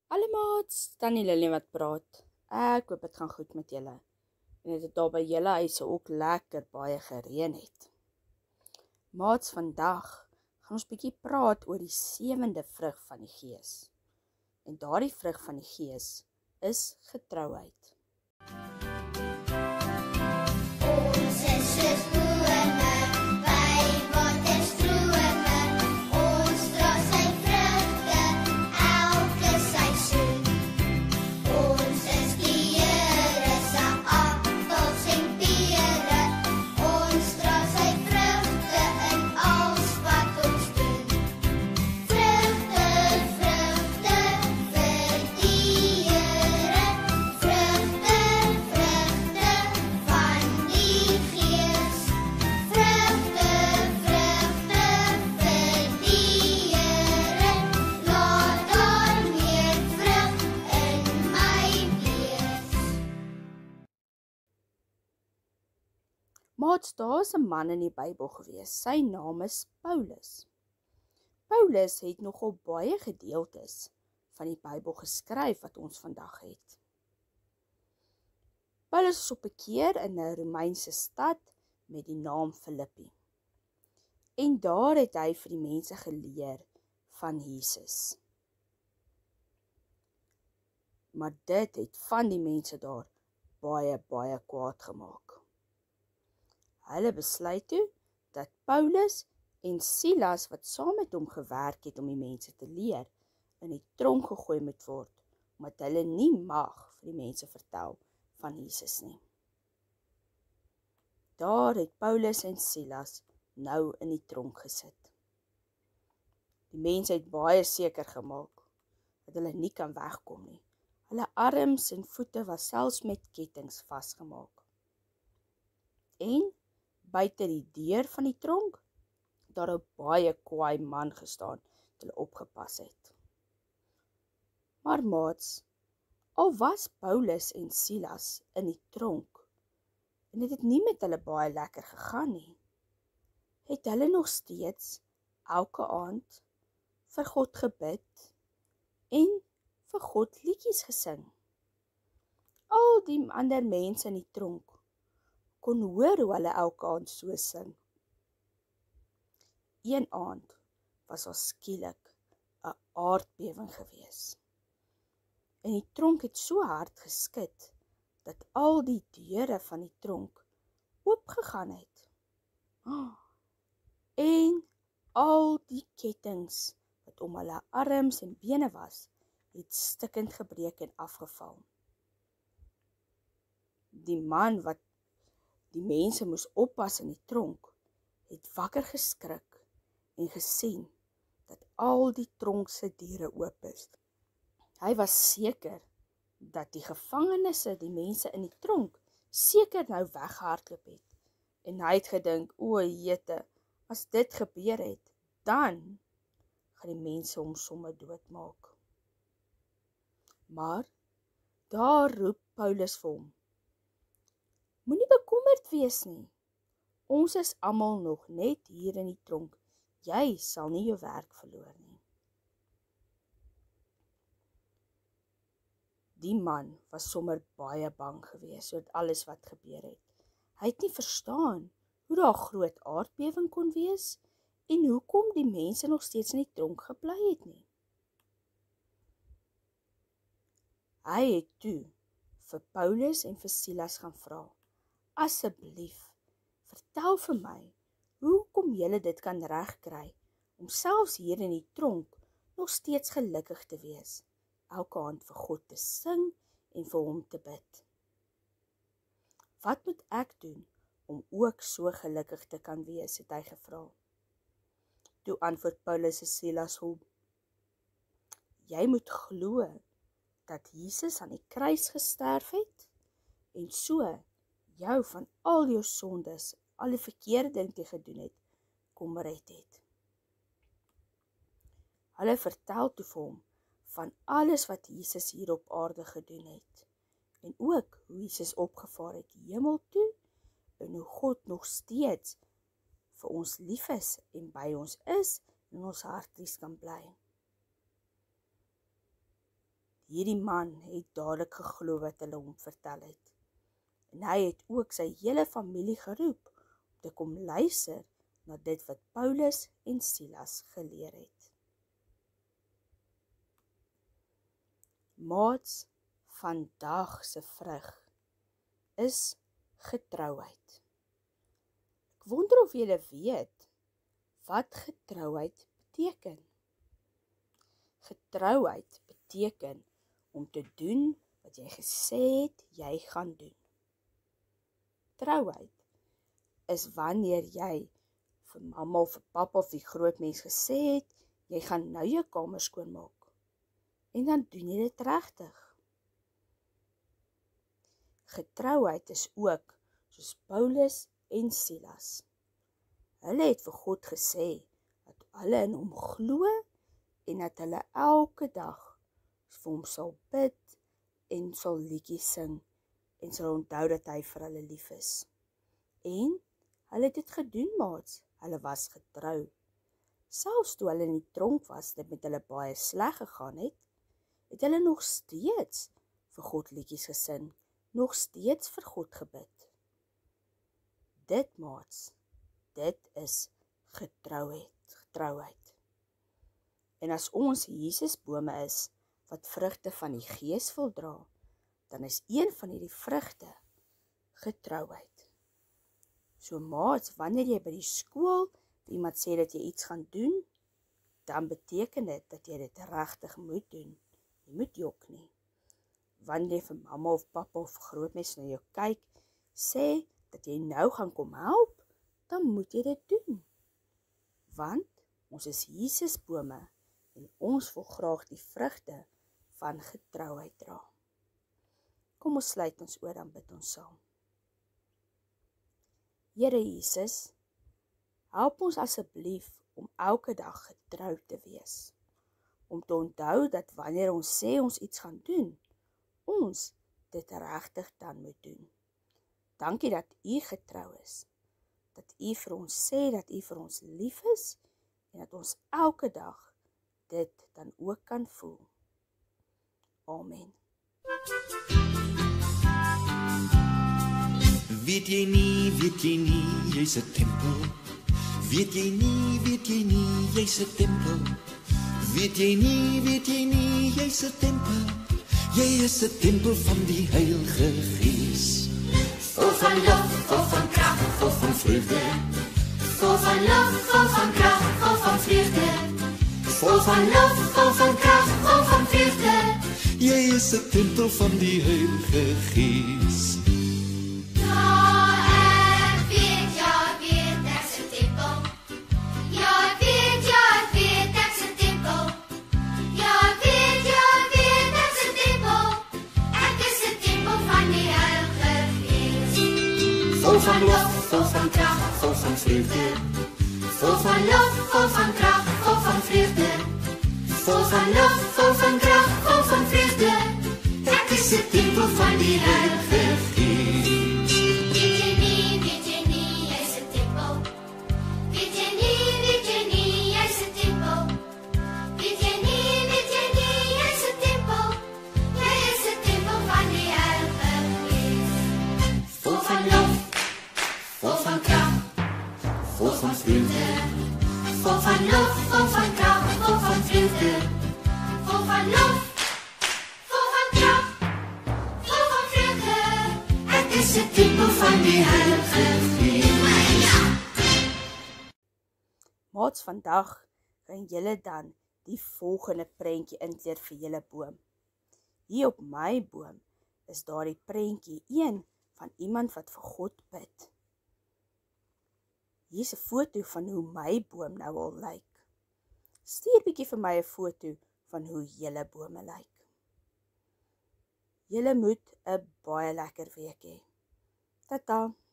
Alle maats, Tannie Lily wat praat. Ek hoop het gaan goed met julle. En het daar by julle huise ook lekker baie gereën het. Maats, vandag gaan ons bietjie praat oor die 7de vrug van die Gees. En daardie vrug van die Gees is getrouheid. Ons is soos bome by waterstrome. Ons dra sy vrugte elke seisoen. Ons is die Here se appels en pere. Ons dra sy vrugte in alles wat ons doen. Vrugte, vrugte vir die Here. Vrugte, vrugte van die Gees. Vrugte, vrugte vir die Here. Laat daar meer vrug in my wees. Maats, daar is 'n man in die Bybel gewees. Sy naam is Paulus. Paulus het nogal baie gedeeltes van die Bybel geskryf wat ons vandag het. Paulus is op 'n keer in 'n Romeinse stad met die naam Filippi. En daar het hy vir die mense geleer van Jesus. Maar dit het van die mense daar baie kwaad gemaak. Hulle besluit toe dat Paulus en Silas, wat saam met hom gewerk het om die mense te leer, in die tronk gegooi moet word, omdat hulle nie mag vir die mense vertel van Jesus nie. Daar het Paulus en Silas nou in die tronk gesit. Die mense het baie seker gemaak dat hulle nie kan wegkom nie. Hulle arms en voete was selfs met kettinge vasgemaak. En buite die deur van die tronk, daar 'n baie kwaai man gestaan wat hulle opgepas het. Maar maats, al was Paulus en Silas in die tronk, en dit het nie met hulle baie lekker gegaan nie, het hulle nog steeds elke aand vir God gebid en vir God liedjies gesing. Al die ander mense in die tronk kon hoor hoe hulle elke aand so sing. Een aand was daar skielik 'n aardbewing gewees. En die tronk het so hard geskit, dat al die deure van die tronk oopgegaan het. En al die kettinge wat om hulle arms en bene was, het stikkend gebreek en afgeval. Die man wat die mense moes oppas in die tronk, het wakker geskrik en gesien dat al die tronk se deure oop is. Hy was seker dat die gevangenes, die mense in die tronk, seker nou weggehardloop het. En hy het gedink, o jete, as dit gebeur het, dan gaan die mense hom sommer doodmaak. Maar daar roep Paulus vir hom, moenie bekommerd wees nie. Ons is almal nog net hier in die tronk. Jy sal nie jou werk verloor nie. Die man was sommer baie bang gewees oor alles wat gebeur het. Hy het nie verstaan hoe daar 'n groot aardbewing kon wees en hoekom die mense nog steeds in die tronk gebly het nie. Hy het toe vir Paulus en vir Silas gaan vra, asseblief, vertel vir my, hoe kom julle dit kan regkry, om selfs hier in die tronk nog steeds gelukkig te wees, elke aand vir God te sing en vir hom te bid. Wat moet ek doen, om ook so gelukkig te kan wees, het hy gevra. Toe antwoord Paulus en Silas hom, jy moet glo, dat Jesus aan die kruis gesterf het, en so jou van al jou sondes, al die verkeerde ding wat jy gedoen het, kom red het. Hulle vertel toe vir hom van alles wat Jesus hier op aarde gedoen het, en ook hoe Jesus opgevaar het hemel toe, en hoe God nog steeds vir ons lief is, en by ons is, en ons harties kan bly. Hierdie man het dadelik geglo wat hulle hom vertel het. En hy het ook sy hele familie geroep om te kom luister na dit wat Paulus en Silas geleer het. Maats, vandag se vrug is getrouheid. Ek wonder of julle weet wat getrouheid beteken. Getrouheid beteken om te doen wat jy gesê het jy gaan doen. Trouheid is wanneer jy vir mamma of vir pappa of die groot mens gesê het, jy gaan nou jou kamer skoonmaak. En dan doen jy dit regtig. Getrouheid is ook soos Paulus en Silas. Hulle het vir God gesê dat hulle in hom glo en dat hulle elke dag vir hom sal bid en sal liedjies sing en sal onthou dat hy vir hulle lief is. En hulle het dit gedoen, maats. Hulle was getrou. Selfs toe hulle in die tronk was, dit met hulle baie sleg gegaan het hulle nog steeds vir God liedjies gesing, nog steeds vir God gebid. Dit, maats, dit is getrouheid. En as ons Jesusbome is, wat vrugte van die Gees wil dra, dan is een van hierdie vrugte getrouheid. So maats, wanneer jy by die skool iemand sê dat jy iets gaan doen, dan beteken dit dat jy dit regtig moet doen. Jy moet jok nie. Wanneer jy vir mamma of pappa of grootmes na jou kyk, sê dat jy nou gaan kom help, dan moet jy dit doen. Want ons is Jesusbome en ons wil graag die vrugte van getrouheid dra. Kom ons sluit ons oor, dan bid ons saam. Here Jesus, help ons asseblief om elke dag getrou te wees. Om te onthou dat wanneer ons sê ons iets gaan doen, ons dit regtig dan moet doen. Dankie dat U getrou is, dat U vir ons sê dat U vir ons lief is en dat ons elke dag dit dan ook kan voel. Amen. Weet jy nie, jy's 'n tempel. Weet jy nie, jy's 'n tempel. Weet jy nie, jy's 'n tempel. Jy is 'n tempel van die Heilige Gees. Vol van lof, vol van krag, vol van vreugde. Vol van lof, vol van krag, vol van vreugde. Vol van lof, vol van krag, vol van vreugde. Jy is 'n tempel van die Heilige Gees. Vol van lof, vol van krag, vol van vreugde. Vol van lof, vol van krag, vol van vreugde. Vol van lof, vol van krag, vol van vreugde. Ek is 'n tempel van die Heilige Gees. Weet jy nie, jy's 'n tempel. Weet jy nie, jy's 'n tempel. Weet jy nie, jy's 'n tempel. Jy is 'n tempel van die Heilige Gees. Vol van lof, vol van kracht, vol van vreugde. Vol van lof, vol van kracht, vol van vreugde. Vol van lof, vol van kracht, vol van vreugde. Het is 'n tempel van die Heilige Gees. Maats, vandag gaan julle dan die volgende prentjie inkleer vir julle boom. Hier op my boom is daar die prentjie een van iemand wat vir God bid. Hier is 'n foto van hoe my boom nou al lyk. Stuur bietjie vir my 'n foto van hoe julle bome lyk. Julle moet 'n baie lekker week hê. Tata.